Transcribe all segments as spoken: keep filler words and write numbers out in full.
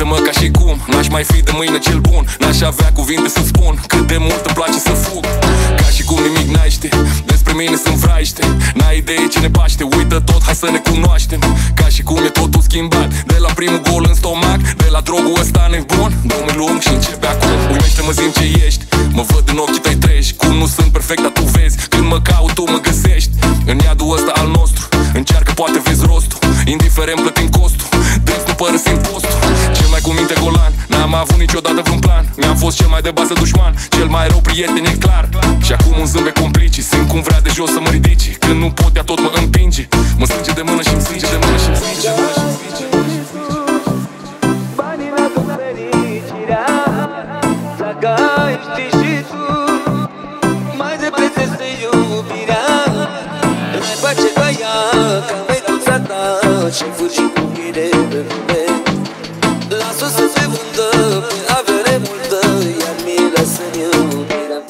Iartă-mă ca și cum n-aș mai fi de mâine cel bun. N-aș avea cuvinte să spun cât de mult îmi place să fug. Ca și cum nimic n-ai ști, despre mine sunt vraiște. N-ai idee ce ne paște, uită tot, hai să ne cunoaștem. Ca și cum e totul schimbat, de la primul gol în stomac, de la drogul ăsta nebun. Drumul lung și începe acum. Uimește-mă, zi-mi ce ești, mă văd în ochii tăi trești. Cum nu sunt perfect, dar tu vezi, când mă caut tu mă găsești. În iadul ăsta al nostru, încearcă, poate vezi rostul. Indiferent plătim costul, deci nu părăsim postul. Cel mai cu minte golan, n-am avut niciodată vreun plan. Mi-am fost cel mai de bază dușman, cel mai rău prieten, e clar. Și acum un zâmbet complicii, simt cum vrea de jos să mă ridici. Când nu pot, ea tot mă împinge. Mă strânge de mână și-mi zice, de mână și-mi zice, de mână și-mi zice. Banii n-aduc fericirea, dacă ai ști și tu, mai de preț este iubirea. Mai face ca ea, ca măicuța ta, și fugi cu mine pe lume. Las-o să se vândă pe avere multă, iar mie lasă-mi iubirea.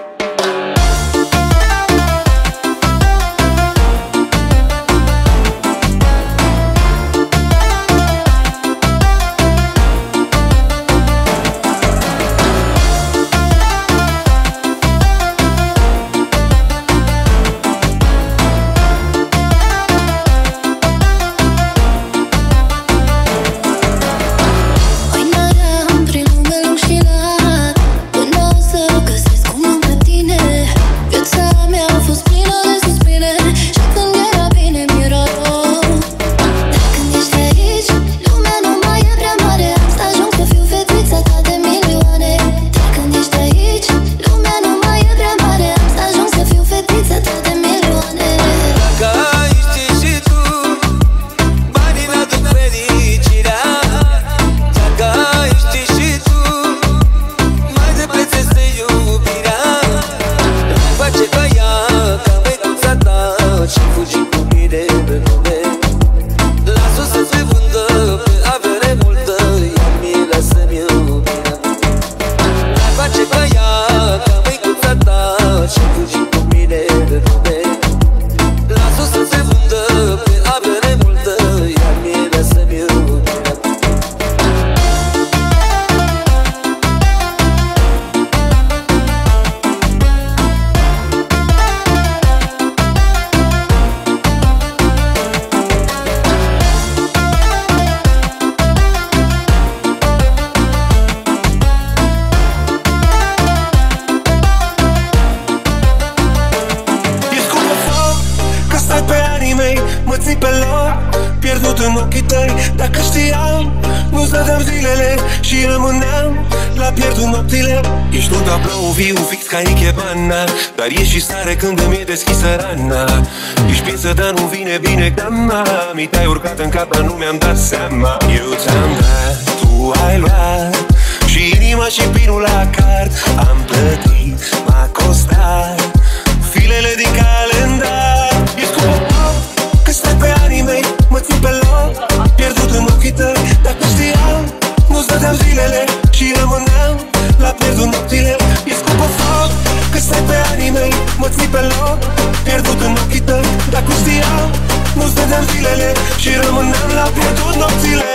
Dar ieși și sare când îmi e deschisă rana. Ești piesă, dar nu vine bine gama. Mi te-ai urcat în cap, dar nu mi-am dat seama. Eu ți-am dat, tu ai luat, și inima și pinul la card. Am plătit, m-a costat filele din calendar. E scumpă, că stai pe anii mei, mă țin pe loc, pierdut în ochii tăi. Dacă știam, nu-ți dădeam zilele și rămâneam la pierdut nopțile. E scumpă foc, că stai pe anii mei, mă ții pe loc, pierdut în ochii tăi. Dacă știam, nu-ți dădeam zilele și rămâneam la pierdut nopțile.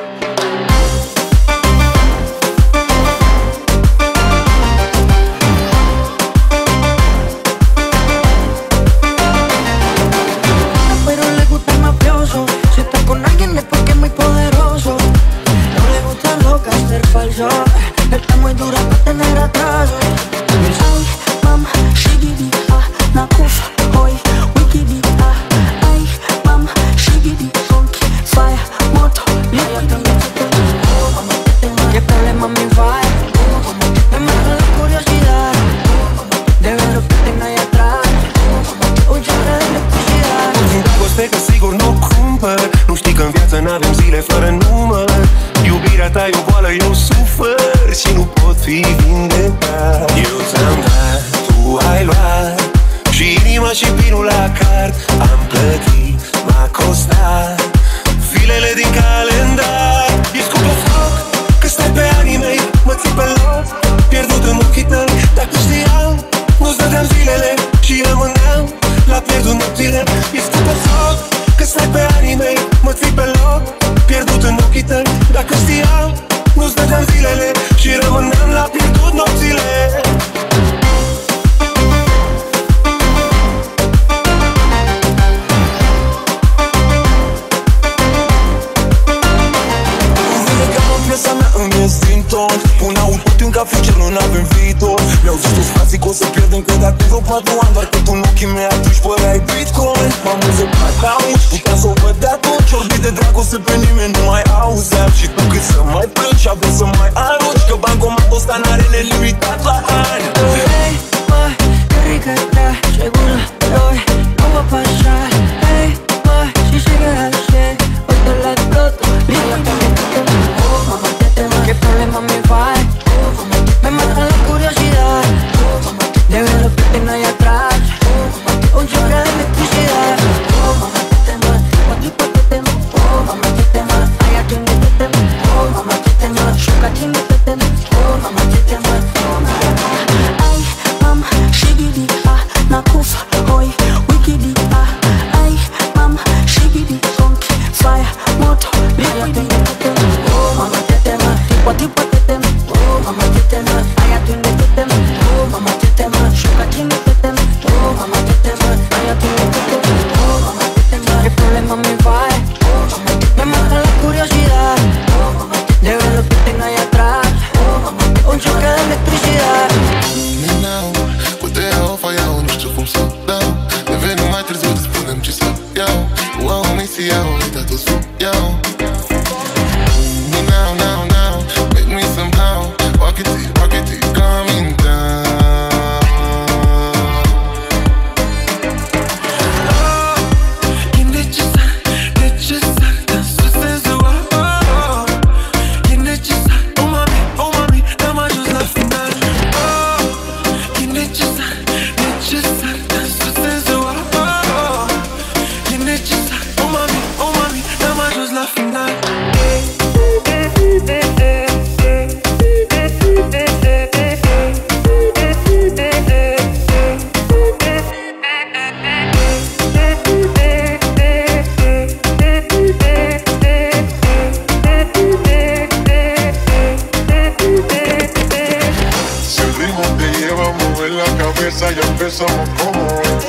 Pero le gusta el mafioso, si está con alguien es porque es muy poderoso. No le gustan los gangsters falsos, está muy dura para tener atrasos. Ay, mama, shigidi, ah, nakufa, hoy, wikidi, ah. Ay, mama, shigidi, funky, fire, moto, yeah, también se te va. ¿Qué problema mi vibe? Me mata la curiosidad de ver lo que tengo ahí atrás. Huyere de electricidad. Din dragoste că sigur n-o cumpăr. Nu știi că în viață n-avem zile fără număr. Iubirea ta e o boală, eu sufăr și nu pot fi vindecat. Eu ți-am dat, tu ai luat, și inima și pinul la card. Am plătit, m-a costat filele din calendar. E scumpă foc, că stai pe anii mei, mă ții pe loc, pierdut în ochii tăi. Dacă știam, nu-ți dădeam zilele și rămâneam la pierdut nopțile. E scumpă foc, că stai pe anii mei, mă ții pe loc, pierdut în ochii tăi. Dacă știam, nu stăteam zilele și rămâneam la pierdut nopțile. Piesa mea în destin ton Pun autotune ca future, nu n-avem viitor. Mi-au zis toți frații că o să pierdem, că de acum vreo patru ani. Doar că tu în ochii mei atunci păreai Bitcoin. M-am înzăpat aici, puteam să o văd de atunci. Orbit de dragoste pe nimeni nu mai auzeam. Și tu cât să mai plângi și avem să mai arunci, că bancomatul ăsta n-are nelimitat la ani. Hey, boy, qué rica está, seguro de hoy no va a pasar. Hey, boy, si sigues así, hoy te la exploto. Mira que me quiten, oh, mamá, qué tema, qué problema me va. Me mata la curiosidad de ver lo que tengo ahí atrás. Un choque de electricidad. Oh, mamá, qué tema, cuatro y qué tema. Oh, mamá, qué tema, hay aquí un qué tema. Oh, mamá, qué tema, choca chingue qué tema. Oh, mamá, qué tema. Ay, mam, shigidi ah, nakufa hoy, wikidi ah. Ay, mam, shigidi konki, fire, moto, liquidi. Oh, mamá, qué tema, tipo tipo qué tema. Oh, mamá, qué tema, hay aquí un qué tema. Oh, mamá, qué tema, choca chingue qué tema. Oh, mamá, qué tema, hay aquí un qué tema. Oh, mamá, qué tema, qué problema me va. Oh, mamá, me mata la curiosidad de ver lo que tengo ahí atrás. Oh, mamá, un choque de electricidad. Nu știu cum să dau. Ne venim mai târziu, îți spunem ce să iau. Wow, mi se iau, uita tot să iau. Now, now, now, make me somehow walk it, walk it, coming down. Oh, e necesar, necesar, dansul senzual. Oh, e necesar, oh mami, oh mami, n-am ajuns la final. Oh, e necesar, necesar, dansul senzual. Oh, e necesar, oh mami, oh mami, n-am ajuns la final. Ya empezamos como es.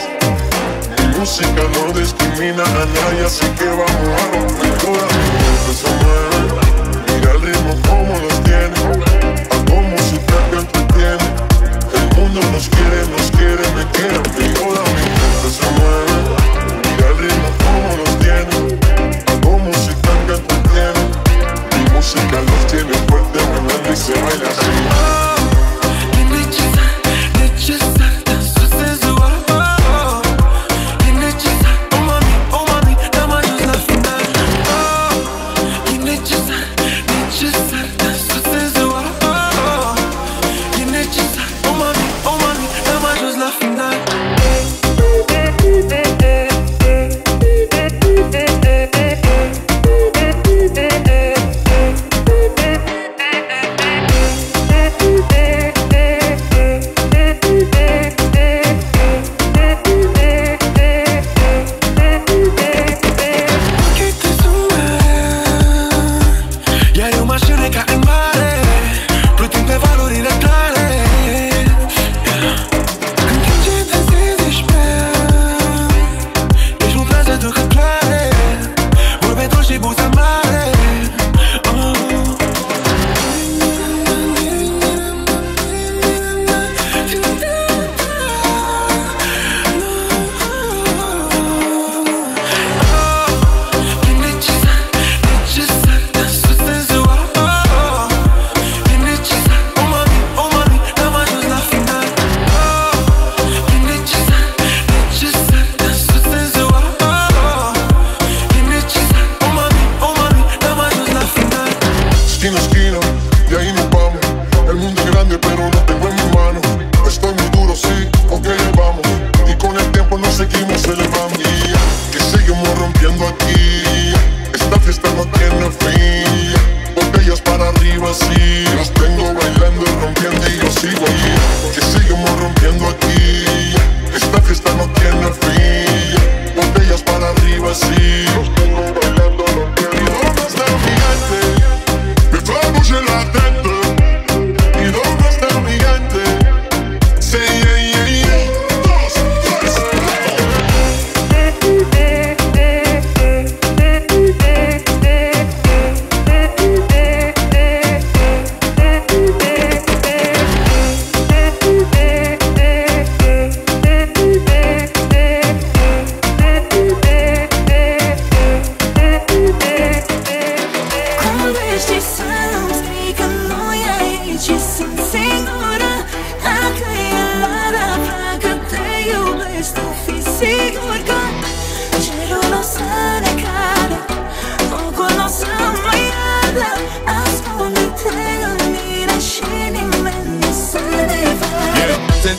Mi música no discrimina a nadie, así que vamos a romper. Toda mi gente se mueve, mira el ritmo como los tiene. Hago música que entretiene. El mundo nos quiere, nos quiere, me quiere. Toda mi gente se mueve, mira el ritmo como los tiene. Hago música que entretiene. Mi música los tiene fuerte, bailando y se baila así. Los tengo bailando, no quiero. ¿Y dónde está mi gente? Me vamos en la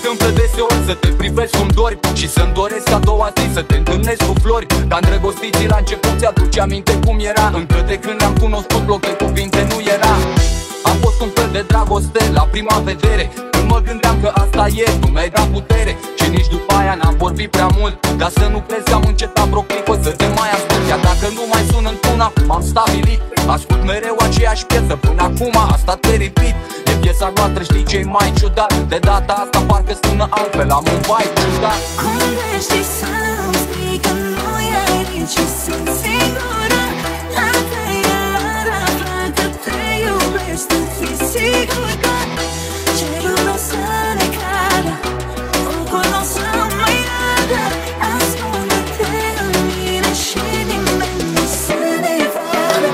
întâmplă deseori să te privești cum dori și să-mi doresc a doua zi să te întâlnesc cu flori. Dar îndrăgostiții la început ți-aduce aminte cum era, încă de când ne-am cunoscut loc de cuvinte nu era. Am fost un fel de dragoste la prima vedere, când mă gândeam că asta e, tu mi-ai dat putere. Și nici după aia n-am vorbit prea mult, dar să nu crezi că am încetat vreo clipă să te mai ascult. Iar dacă nu mai sun într-una, cum am stabilit, ascult mereu aceeași piesă până acum, asta te repeat. E piesa noastră, știi ce-i mai ciudat? De data asta parcă sună altfel, am un vibe ciudat. Cum vrei știi să-mi spui că nu e aici și sunt sigură? Dacă e la afla că te iubești, tu fii sigur că cerul o să ne cadă, focul o să mă iadă. Ascunde-te în mine și nimeni nu să ne vadă.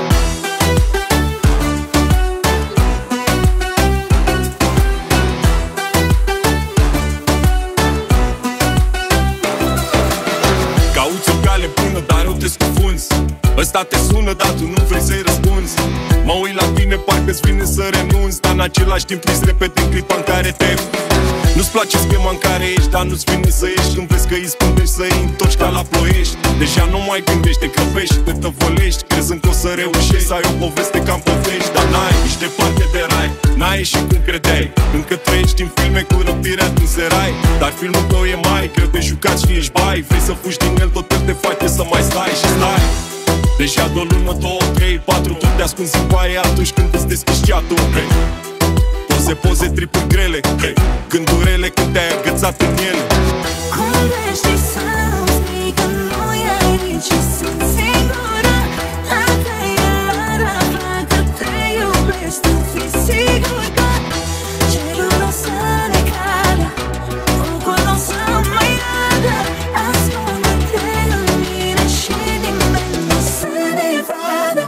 Cauți o cale bună, dar eu te scufunzi. Ăsta te sună, dar tu nu vrei să-i răspunzi. Mă uit la tine, parcă-ți vine să renunți, dar în același timp priți repede în clipa în care te... Nu-ți place schema în care ești, dar nu-ți vine să ieși când vezi că îi spândești, să-i întorci ca la Ploiești. Deja nu mai gândești, te grăbești, te tăvălești, crezând că o să reușești să ai o poveste ca în povești. Dar n-ai, ești departe de rai, n-ai ieșit cum credeai. Încă trăiești în filme cu răpirea din serai, dar filmul tău e mai greu de jucat și ești bai. Vrei să fugi din el, tot te face să mai stai și stai. Deja de o lună, două, trei, patru, tu te ascunzi în baie atunci când îți deschizi chatul, hey. Poze, poze, tripuri grele, hey. Gândurile când te-ai agățat în ele. Cum vrei știi să-mi spui că nu e aici și sunt sigură? Dacă e la afla că te iubești, tu fii sigur că cerul o să ne cadă, focul o să mă iadă. Ascunde-te în mine și nimeni nu să ne vadă.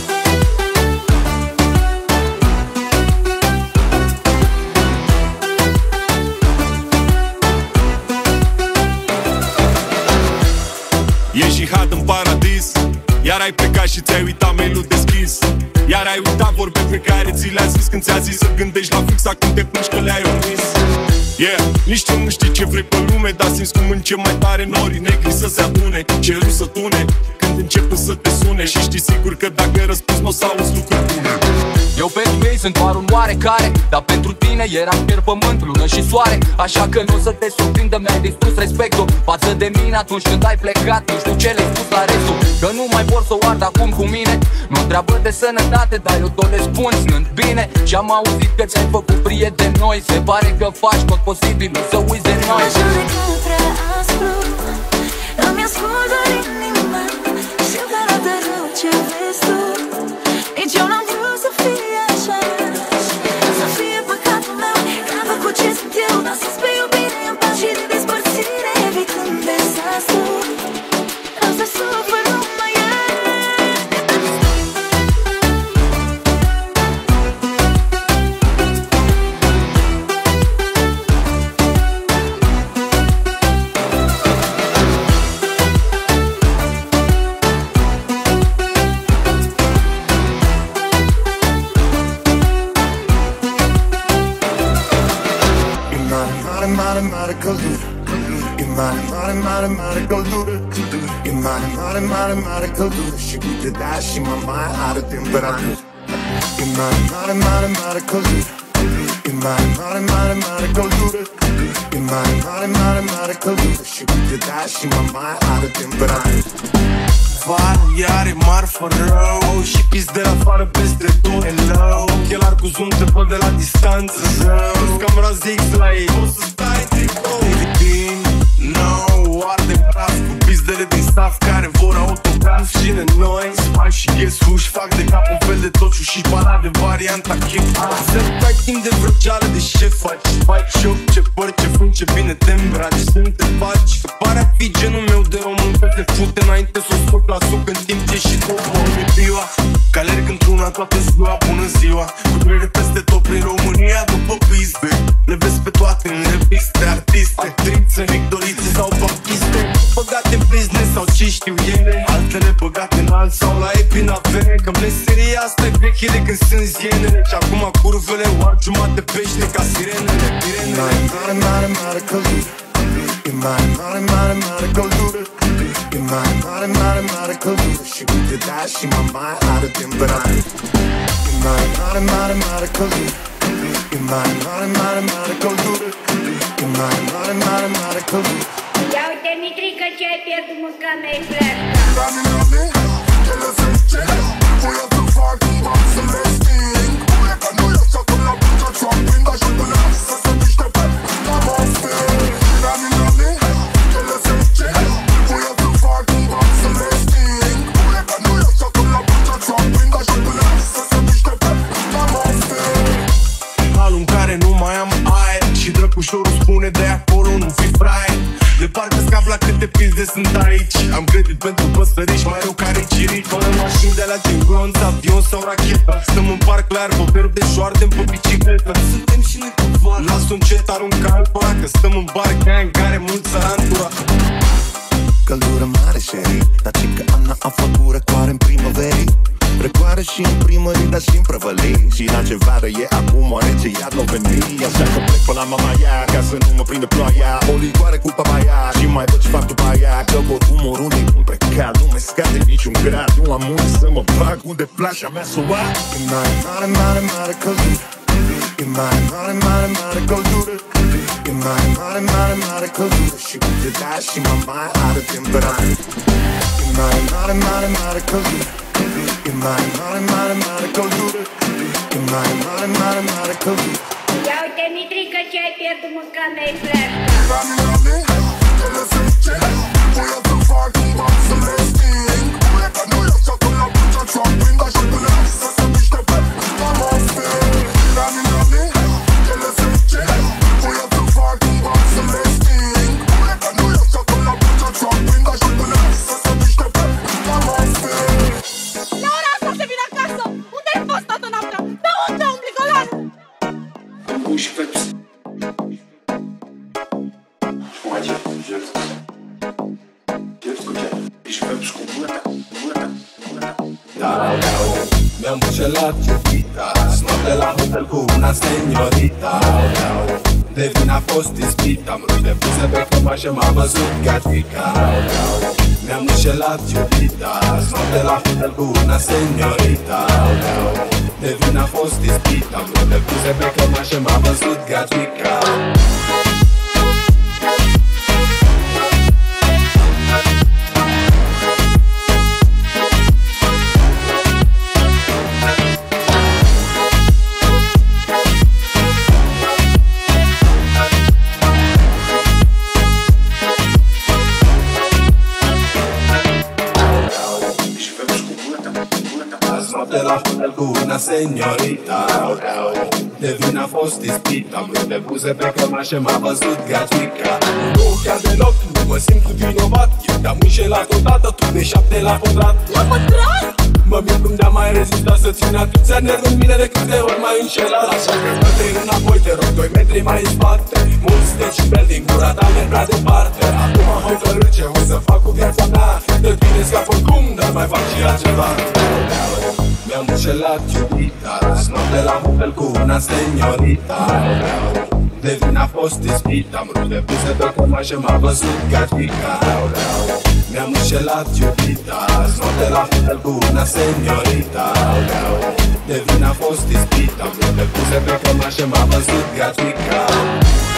E jihad în paradis, iar ai plecat și ți-ai uitat mail-ul deschis. Iar ai uitat vorbe pe care ți le-a zis când ți-a zis să gândești la fix acum te plângi că le-ai omis. Yeah, nici tu nu știi ce vrei pe lume, dar simți cum încep mai tare norii negri să se adune, cerul să tune când începe să te sune. Și știi sigur că dacă răspunzi n-o să auzi lucruri bune. Eu pentru ei sunt doar un oarecare, dar pentru tine eram pierd pământ, lună și soare. Așa că nu o să te surprindă, mi-ai distrus respectul față de mine atunci când ai plecat. Nu știu ce le-ai spus la restul, că nu mai vor să o ard acum cu mine. Nu întreabă de sănătate, dar eu tot le spun stând bine. Și am auzit că ți-ai făcut prieteni noi, se pare că faci tot posibilul să uiți de noi. Mă judecă prea aspru, îmi ascult doar inima, știu că nu te rău ce vezi tu. Nici eu n-am vrut să fie așa, să fie păcatul meu, că am făcut ce sunt eu. N-am să spui iubire în pas și de despărțire, evitând dezastru. Am să sufăr numai eu. mare, mare căldură. E mare, mare, mare, mare căldură. E mare, mare, mare, mare căldură. Și uite, da, și mama are temperatură. E mare, mare, mare, mare căldură. E mare, mare, mare, mare căldură. E mare, mare, mare, mare căldură. Și uite, da, și mama are temperatură. Vară, iar e marfă rău și pis de afară peste tot. Hello, chelar cu zoom te văd de la distanță. Rău, camera X la ei, o să stai tricou. Vin, no, arde praf cu pizdele din staff care vor autograf. Și de noi, spai și guess who, și fac de cap un fel de tociu și pala de varianta chip. Să tai timp de vreo geală de ce faci. Faci șoc, ce păr, ce frun, ce bine te îmbraci. Sunt te faci, că pare a fi genul meu de om în fel de fute înainte să o scot la suc în timp ce și tot mă piua. Că alerg într-una toată ziua, bună ziua. Cu durere peste tot prin România după piste. Le vezi pe toate în reviste, artiste, actrițe, victorițe sau baptiste. Băgate în business sau ce știu ele, altele băgate în alt sau la ei prin avere. Că meseria asta e veche de când sunt zienele și acum curvele o ar jumătate pește ca sirenele, sirenele. Mare, mare, mare căldură. E mare, mare, mare, mare căldură. E mare, mare, mare, mare căldură. Și uite, da, și mă mai are temperatură. E mare, mare, mare, mare căldură. E mare, mare, mare, mare căldură. E mare, mare, mare, mare căldură. Ia uite, Mitrică, ce ai pierdut muscanei fleașca. Rami, rami, ele zice, voia să fac cumva să le sting. Pune ca noi așa când la bucea ți-o aprind, așa până să se miște pe namaste. Rami, rami, ele zice, voia să fac cumva să le sting. Pune ca noi așa când la bucea ți-o aprind, așa până să se miște pe namaste. Halul în care nu mai am aer și drăgușorul spune de acolo nu fi fraier. De parcă scap la câte pizde sunt aici. Am credit pentru păsăriși, mai rău care cirici. Fără mașini de la Gingonț, avion sau rachetă. Stăm în parc la iarbă verde și ardem pe bicicletă. Suntem și noi cu val, las-o încet, arunca alba. Că stăm în bar, gang, care mult țărantura. Căldură mare, șeri, dar ce că Ana a făcut răcoare în primăverii. Răcoare și în primării, dar și în prăvălii. Și la ce vară e acum, o rece iar n-o veni. Așa că plec până la mama ea, ca să nu mă prindă ploaia. O ligoare cu papaya și mai văd ce fac după aia. Că oricum oriunde-i bun pe cal, nu mai scade niciun grad. Nu am unde să mă bag, unde plașa mea s-o ia. E mare, mare, mare, mare căldură. E mare, mare, mare, mare căldură. E mare, mare, mare, mare căldură. Și uite, da, și mama are temperatură. E mare, mare, mare, mare căldură. E mare, mare, mare, mare căldură. E mare, mare, mare, mare căldură. Ia uite, Mitrică, ce ai pierdut muscanei fleașca. Rami, rami, ele zice, voia să fac cumva să le sting. Pune ca noi așa când la bucea ți-o aprind, așa până să se miște pe namaste. Rami, rami, ele zice, voia să fac cumva să le sting. Pune ca noi așa când la bucea ți-o aprind, așa până să se miște pe namaste. La ora asta se vine acasă! Unde ai fost toată noaptea? Pe unde umbli, golanul? Uși fetus. Cum ai ce? Jeps. Jeps cu ce? Ești fetus cu bună ta, bună ta, bună ta. Da, da, mi-am înșelat iubita. Noapte la hotel cu una seniorita. De vin a fost ispit. Am rupt de buze pe căma și m-a văzut gatica. Mi-am înșelat iubita. Noapte la hotel cu una seniorita. De vin a fost ispit. Am rupt de buze pe căma și m-a văzut gatica. De la hotel cu una seniorita. De vin a fost ispit. Am rupt de buze pe căma și m-a văzut gatica. Nu chiar deloc, nu mă simt vinovat. Eu te-am înșelat odată, tu de șapte la pătrat. La pătrat? Mă mir cum de-am mai rezistat să țin atâția nervi în mine de câte ori m-ai înșelat. Așa că dă-te înapoi, te rog, doi metri mai în spate. Mulți decibeli din gura ta merg prea departe. Acum am hotărât ce o să fac cu viața mea. De tine scap oricum, dar mai fac și altceva. Mi-am înșelat iubita. Noapte la hotel cu una seniorita. De vin a fost ispit. Am rupt de buze pe căma și m-a văzut gatica. Mi-am înșelat iubita. Noapte la hotel cu una seniorita. De vin a fost ispit. Am rupt de buze pe căma și m-a văzut gatica.